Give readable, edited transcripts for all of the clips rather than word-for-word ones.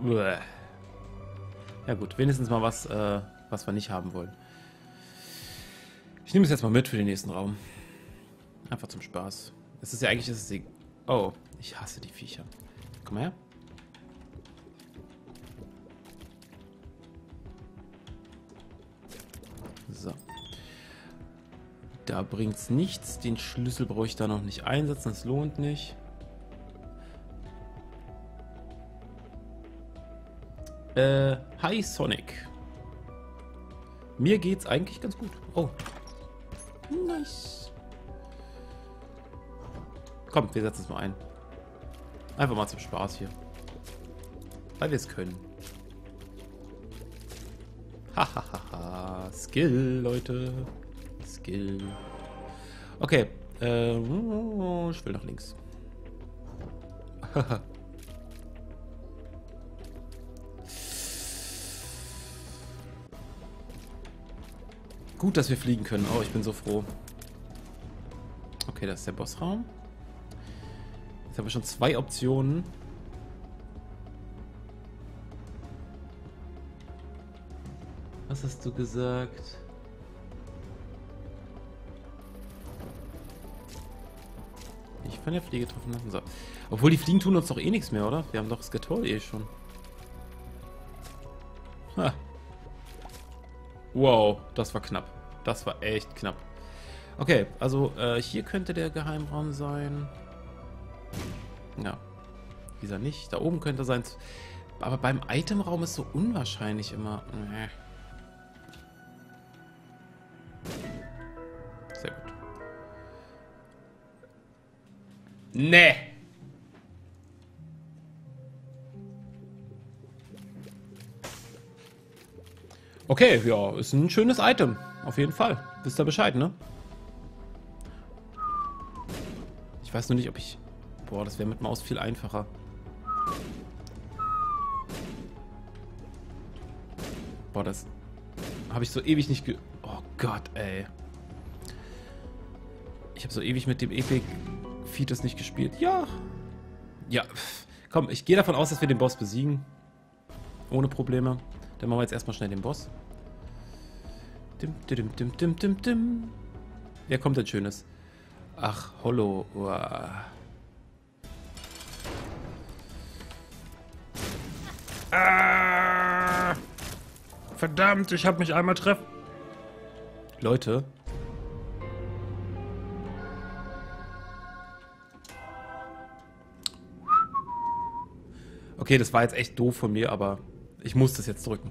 Uäh. Ja gut, wenigstens mal was, was wir nicht haben wollen. Ich nehme es jetzt mal mit für den nächsten Raum. Einfach zum Spaß. Es ist ja eigentlich... Oh, ich hasse die Viecher. Komm mal her. So. Da bringt's nichts. Den Schlüssel brauche ich da noch nicht einsetzen. Das lohnt nicht. Hi Sonic. Mir geht's eigentlich ganz gut. Oh. Nice. Komm, wir setzen es mal ein. Einfach mal zum Spaß hier. Weil wir es können. Hahaha. Skill, Leute. Skill. Okay. Ich will nach links. Gut, dass wir fliegen können. Oh, ich bin so froh. Okay, das ist der Bossraum. Jetzt haben wir schon 2 Optionen. Was hast du gesagt? Ich von der Fliege getroffen lassen. So. Obwohl die Fliegen tun uns doch eh nichts mehr, oder? Wir haben doch Skator eh schon. Ha. Wow, das war knapp. Das war echt knapp. Okay, also hier könnte der Geheimraum sein. Ja. Dieser nicht. Da oben könnte sein. Aber beim Itemraum ist so unwahrscheinlich immer. Sehr gut. Nee. Okay, ja, ist ein schönes Item. Auf jeden Fall. Wisst ihr Bescheid, ne? Ich weiß nur nicht, ob ich... Boah, das wäre mit Maus viel einfacher. Boah, das... Habe ich so ewig nicht ge... Oh Gott, ey. Ich habe so ewig mit dem Epic Fetus nicht gespielt. Ja. Ja. Komm, ich gehe davon aus, dass wir den Boss besiegen. Ohne Probleme. Dann machen wir jetzt erstmal schnell den Boss. Dim, dim, dim, dim, dim, dim. Wer kommt denn Schönes? Ach, Hollow. Uah. Ah, verdammt, ich habe mich einmal treffen. Leute. Okay, das war jetzt echt doof von mir, aber ich muss das jetzt drücken.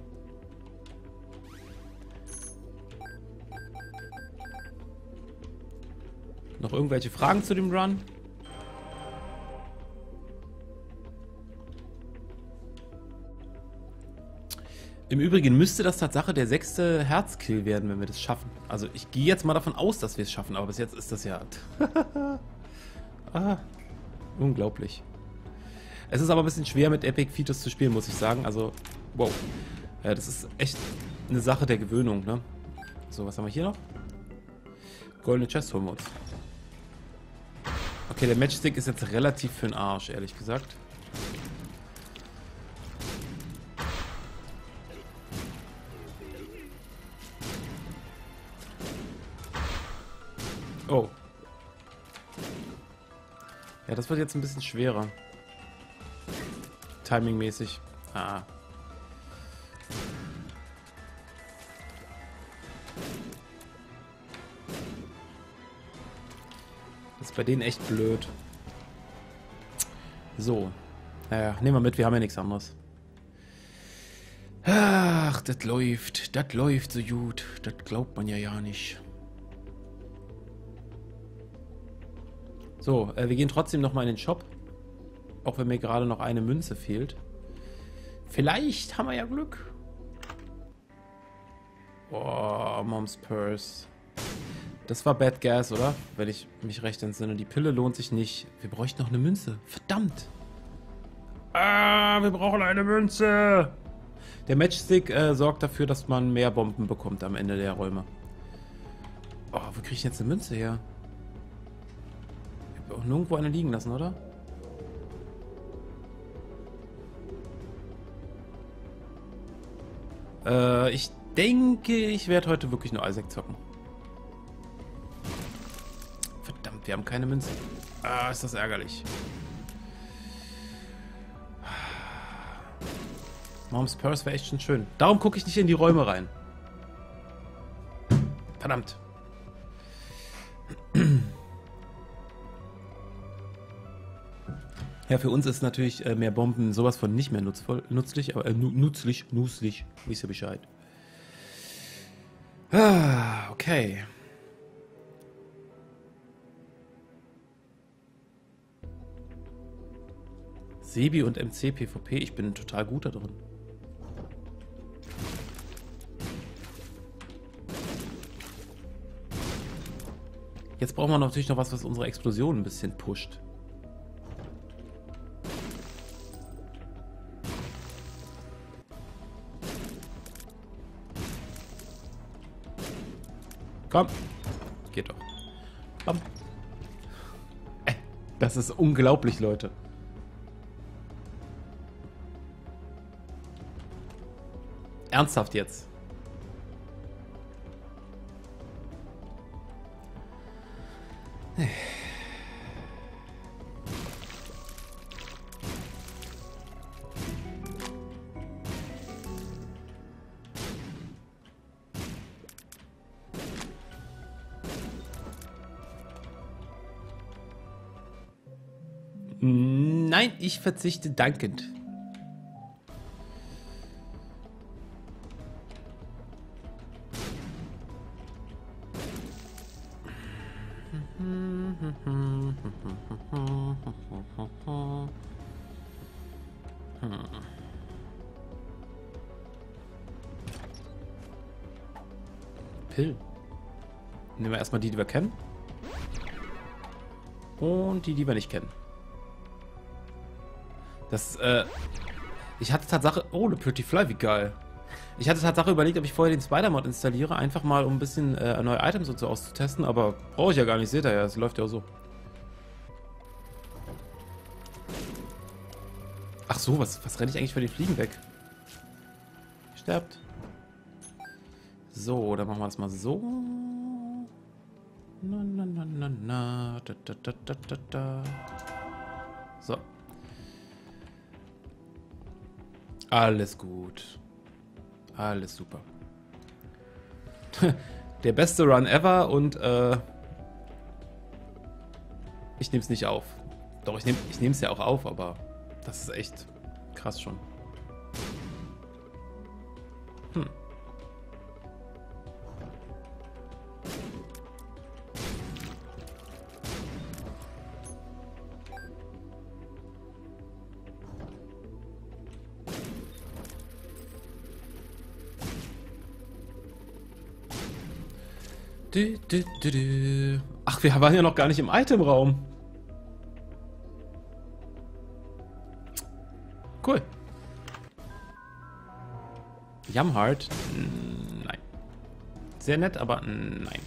Noch irgendwelche Fragen zu dem Run? Im Übrigen müsste das Tatsache der 6. Herzkill werden, wenn wir das schaffen. Also ich gehe jetzt mal davon aus, dass wir es schaffen, aber bis jetzt ist das ja... ah, unglaublich. Es ist aber ein bisschen schwer mit Epic Fetus zu spielen, muss ich sagen. Also, wow. Ja, das ist echt eine Sache der Gewöhnung, ne? So, was haben wir hier noch? Goldene Chest holen wir uns. Okay, der Matchstick ist jetzt relativ für den Arsch, ehrlich gesagt. Oh. Ja, das wird jetzt ein bisschen schwerer. Timingmäßig. Ah. Das ist bei denen echt blöd. So. Naja, nehmen wir mit, wir haben ja nichts anderes. Ach, das läuft so gut. Das glaubt man ja nicht. So, wir gehen trotzdem nochmal in den Shop. Auch wenn mir gerade noch eine Münze fehlt. Vielleicht haben wir ja Glück. Oh, Moms Purse. Das war Bad Gas, oder? Wenn ich mich recht entsinne. Die Pille lohnt sich nicht. Wir bräuchten noch eine Münze. Verdammt. Ah, wir brauchen eine Münze. Der Matchstick sorgt dafür, dass man mehr Bomben bekommt am Ende der Räume. Oh, wo kriege ich jetzt eine Münze her? Ich habe auch nirgendwo eine liegen lassen, oder? Ich denke, ich werde heute wirklich nur Isaac zocken. Verdammt, wir haben keine Münze. Ah, ist das ärgerlich. Mom's Purse wäre echt schon schön. Darum gucke ich nicht in die Räume rein. Verdammt. Ja, für uns ist natürlich mehr Bomben sowas von nicht mehr nützlich, aber nützlich, wisst ihr Bescheid. Ah, okay. Sebi und MC PvP, ich bin total gut da drin. Jetzt brauchen wir natürlich noch was, was unsere Explosion ein bisschen pusht. Komm. Geht doch. Komm. Das ist unglaublich, Leute. Ernsthaft jetzt. Nein, ich verzichte dankend. Pill. Nehmen wir erstmal die, die wir kennen. Und die, die wir nicht kennen. Das, ich hatte Tatsache... Oh, eine Pretty Fly, wie geil. Ich hatte Tatsache überlegt, ob ich vorher den Spider-Mod installiere, einfach mal, um ein bisschen neue Items und so auszutesten, aber brauche ich ja gar nicht, seht ihr ja, es läuft ja auch so. Ach so, was renne ich eigentlich für den Fliegen weg? Sterbt. So, dann machen wir das mal so. Na, na, na, na, na. Da, da, da, da, da, da. So. Alles gut. Alles super. Der beste Run ever und ich nehme es nicht auf. Doch, ich nehme es ja auch auf, aber das ist echt krass schon. Ach, wir waren ja noch gar nicht im Itemraum. Cool. Yamhart? Nein. Sehr nett, aber nein.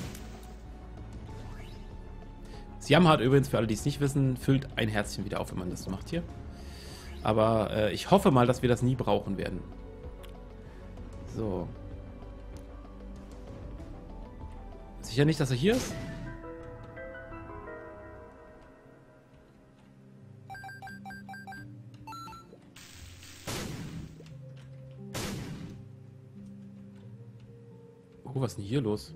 Das Yamhart übrigens, für alle, die es nicht wissen, füllt ein Herzchen wieder auf, wenn man das macht hier. Aber ich hoffe mal, dass wir das nie brauchen werden. So. Sicher nicht, dass er hier ist? Oh, was ist denn hier los?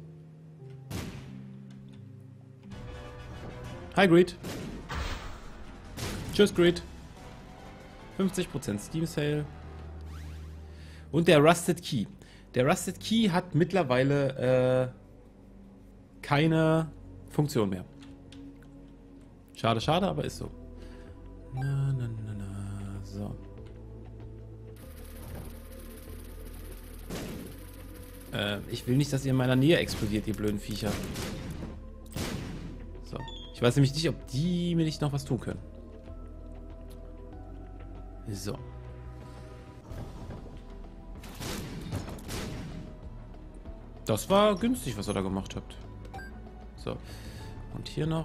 Hi, Greed. Tschüss, Greed. 50% Steam Sale. Und der Rusted Key. Der Rusted Key hat mittlerweile keine Funktion mehr. Schade, schade, aber ist so. Na, na, na, na. So. Ich will nicht, dass ihr in meiner Nähe explodiert, ihr blöden Viecher. So. Ich weiß nämlich nicht, ob die mir nicht noch was tun können. So. Das war günstig, was ihr da gemacht habt. So. Und hier noch.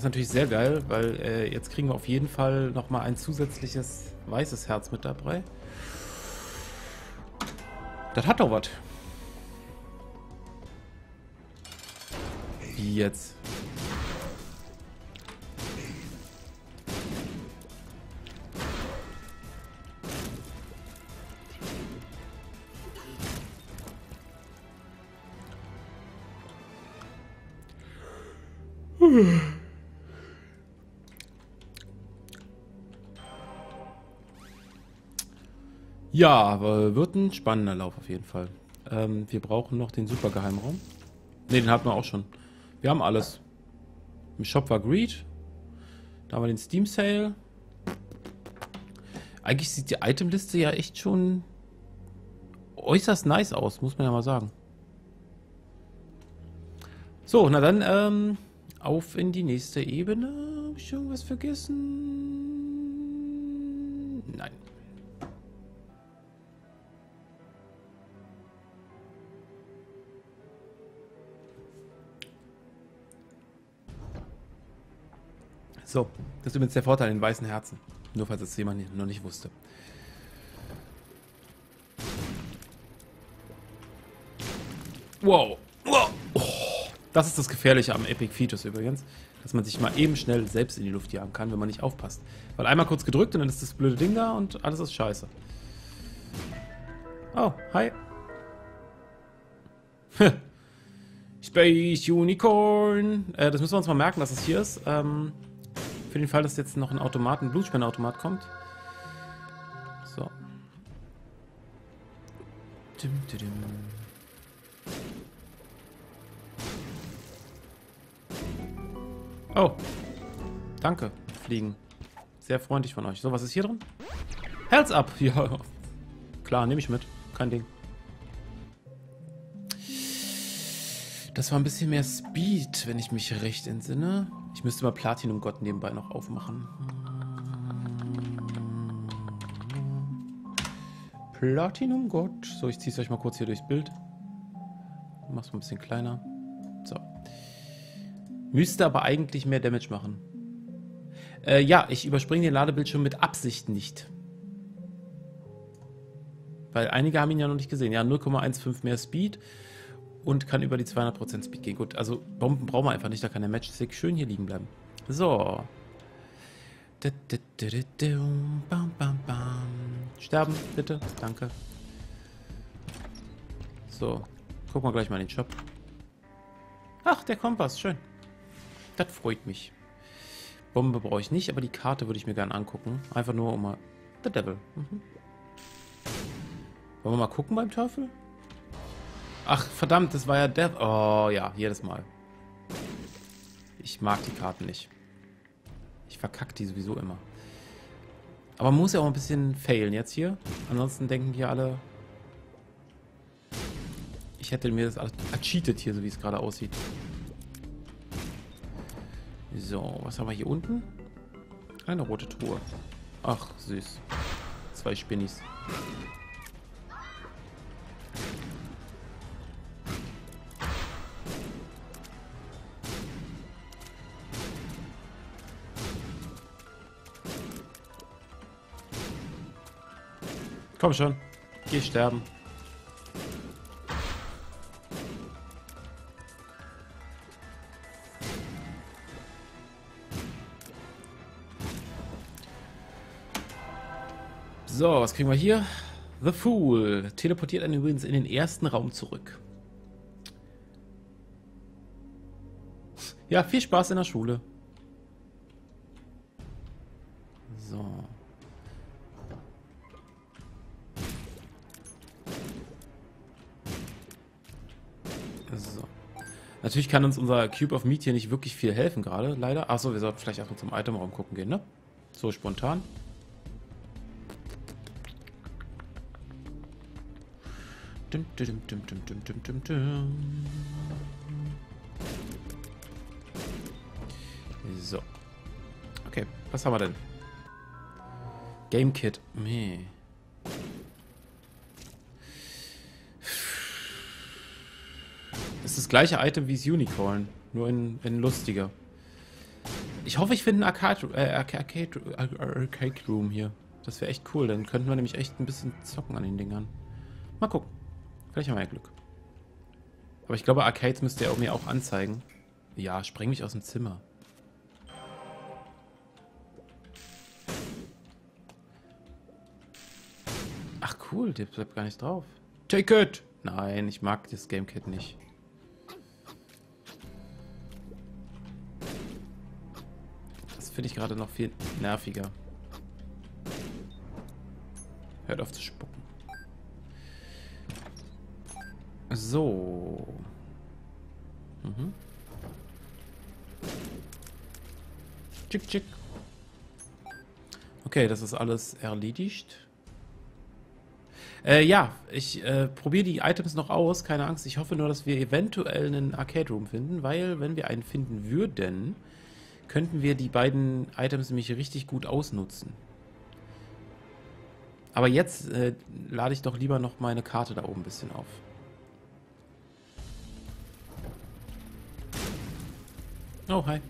ist natürlich sehr geil, weil jetzt kriegen wir auf jeden Fall nochmal ein zusätzliches weißes Herz mit dabei. Das hat doch was. Wie jetzt? Ja, aber wird ein spannender Lauf auf jeden Fall. Wir brauchen noch den Supergeheimraum. Ne, den hatten wir auch schon. Wir haben alles. Im Shop war Greed. Da haben wir den Steam Sale. Eigentlich sieht die Itemliste ja echt schon äußerst nice aus, muss man ja mal sagen. So, na dann, auf in die nächste Ebene. Hab ich irgendwas vergessen? Nein. So, das ist übrigens der Vorteil in weißen Herzen. Nur falls es jemand noch nicht wusste. Wow. Wow. Oh, das ist das Gefährliche am Epic Features übrigens. Dass man sich mal eben schnell selbst in die Luft jagen kann, wenn man nicht aufpasst. Weil einmal kurz gedrückt und dann ist das blöde Ding da und alles ist scheiße. Oh, hi. Space Unicorn. Das müssen wir uns mal merken, dass es hier ist. Für den Fall, dass jetzt noch ein Blutspenderautomat kommt. So. Oh. Danke, Fliegen. Sehr freundlich von euch. So, was ist hier drin? Health up. Ja, klar, nehme ich mit. Kein Ding. Das war ein bisschen mehr Speed, wenn ich mich recht entsinne. Ich müsste mal Platinum Gott nebenbei noch aufmachen. Platinum Gott. So, ich ziehe es euch mal kurz hier durchs Bild. Mach's mal ein bisschen kleiner. So. Müsste aber eigentlich mehr Damage machen. Ja, ich überspringe den Ladebildschirm mit Absicht nicht. Weil einige haben ihn ja noch nicht gesehen. Ja, 0,15 mehr Speed. Und kann über die 200% Speed gehen. Gut, also Bomben brauchen wir einfach nicht. Da kann der Matchstick schön hier liegen bleiben. So. Sterben, bitte. Danke. So. Gucken wir gleich mal in den Shop. Ach, der Kompass. Schön. Das freut mich. Bombe brauche ich nicht, aber die Karte würde ich mir gerne angucken. Einfach nur um mal... The Devil. Mhm. Wollen wir mal gucken beim Teufel? Ach, verdammt, das war ja Death. Oh, ja, jedes Mal. Ich mag die Karten nicht. Ich verkacke die sowieso immer. Aber man muss ja auch ein bisschen failen jetzt hier. Ansonsten denken hier alle... Ich hätte mir das alles ercheatet hier, so wie es gerade aussieht. So, was haben wir hier unten? Eine rote Truhe. Ach, süß. 2 Spinnis. Komm schon. Geh sterben. So, was kriegen wir hier? The Fool. Teleportiert einen übrigens in den ersten Raum zurück. Ja, viel Spaß in der Schule. So. So. Natürlich kann uns unser Cube of Meat hier nicht wirklich viel helfen gerade, leider. Achso, wir sollten vielleicht erstmal zum Itemraum gucken gehen, ne? So spontan. So. Okay, was haben wir denn? Game Kit. Nee. Das ist das gleiche Item wie das Unicorn, nur in lustiger. Ich hoffe, ich finde einen Arcade Room hier. Das wäre echt cool. Dann könnten wir nämlich echt ein bisschen zocken an den Dingern. Mal gucken. Vielleicht haben wir ja Glück. Aber ich glaube, Arcades müsste er mir auch anzeigen. Ja, spreng mich aus dem Zimmer. Ach cool, der bleibt gar nicht drauf. Take it! Nein, ich mag das Gamekit nicht. Das finde ich gerade noch viel nerviger. Hört auf zu spucken. So. Mhm. Tschick, tschick. Okay, das ist alles erledigt. Ja, ich probiere die Items noch aus. Keine Angst, ich hoffe nur, dass wir eventuell einen Arcade Room finden, weil, wenn wir einen finden würden, könnten wir die beiden Items nämlich richtig gut ausnutzen. Aber jetzt lade ich doch lieber noch meine Karte da oben ein bisschen auf. Oh, hi.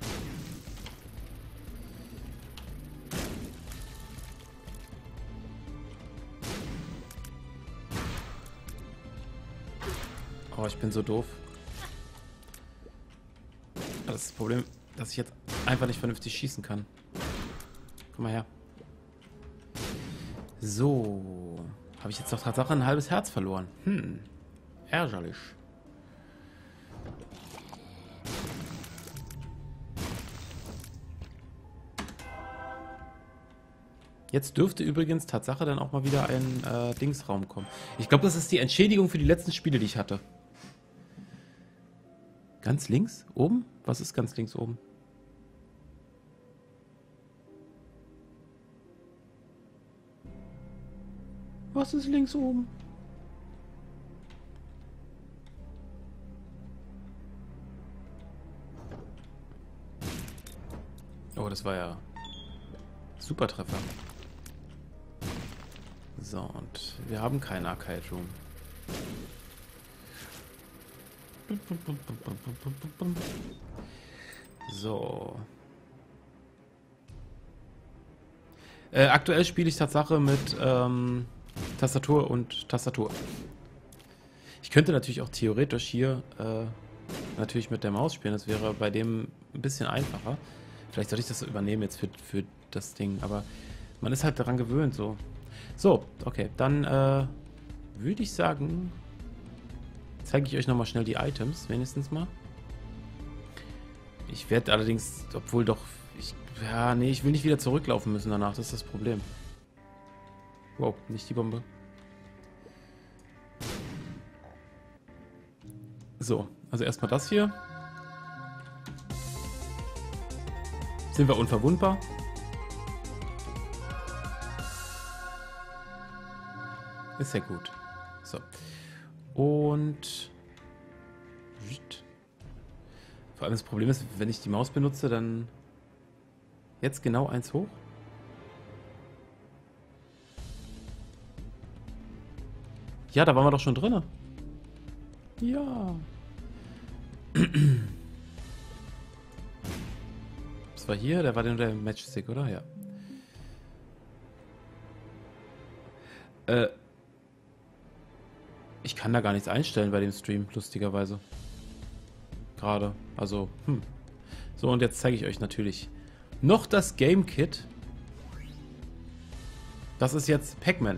Oh, ich bin so doof. Das ist das Problem, dass ich jetzt einfach nicht vernünftig schießen kann. Komm mal her. So. Habe ich jetzt doch Tatsache ein halbes Herz verloren. Ärgerlich. Jetzt dürfte übrigens Tatsache dann auch mal wieder ein Dingsraum kommen. Ich glaube, das ist die Entschädigung für die letzten Spiele, die ich hatte. Ganz links? Oben? Was ist ganz links oben? Was ist links oben? Oh, das war ja super Treffer. So, und wir haben keinen Arcade Room. So. Aktuell spiele ich Tatsache mit Tastatur und Tastatur. Ich könnte natürlich auch theoretisch hier natürlich mit der Maus spielen. Das wäre bei dem ein bisschen einfacher. Vielleicht sollte ich das so übernehmen jetzt für das Ding. Aber man ist halt daran gewöhnt so. So, okay. Dann würde ich sagen, zeige ich euch nochmal schnell die Items, wenigstens mal. Ich werde allerdings, obwohl doch, ja, nee, ich will nicht wieder zurücklaufen müssen danach, das ist das Problem. Wow, nicht die Bombe. So, also erstmal das hier. Sind wir unverwundbar? Ist ja gut. So. Und vor allem das Problem ist, wenn ich die Maus benutze, dann jetzt genau eins hoch. Ja, da waren wir doch schon drin. Ja. Das war hier, da war nur der Matchstick, oder? Ja. Ich kann da gar nichts einstellen bei dem Stream, lustigerweise. Gerade. Also, So, und jetzt zeige ich euch natürlich noch das Game Kit. Das ist jetzt Pac-Man.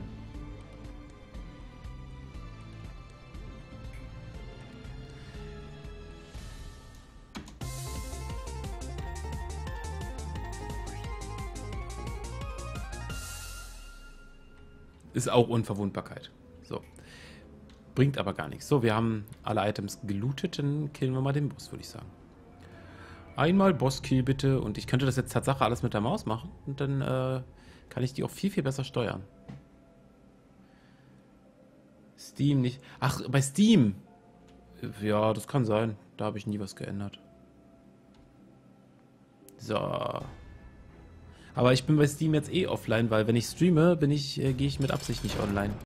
Ist auch Unverwundbarkeit. So. Bringt aber gar nichts. So, wir haben alle Items gelootet, dann killen wir mal den Boss, würde ich sagen. Einmal Boss-Kill bitte. Und ich könnte das jetzt Tatsache alles mit der Maus machen. Und dann kann ich die auch viel, viel besser steuern. Steam nicht. Ach, bei Steam. Ja, das kann sein. Da habe ich nie was geändert. So. Aber ich bin bei Steam jetzt eh offline, weil wenn ich streame, gehe ich mit Absicht nicht online.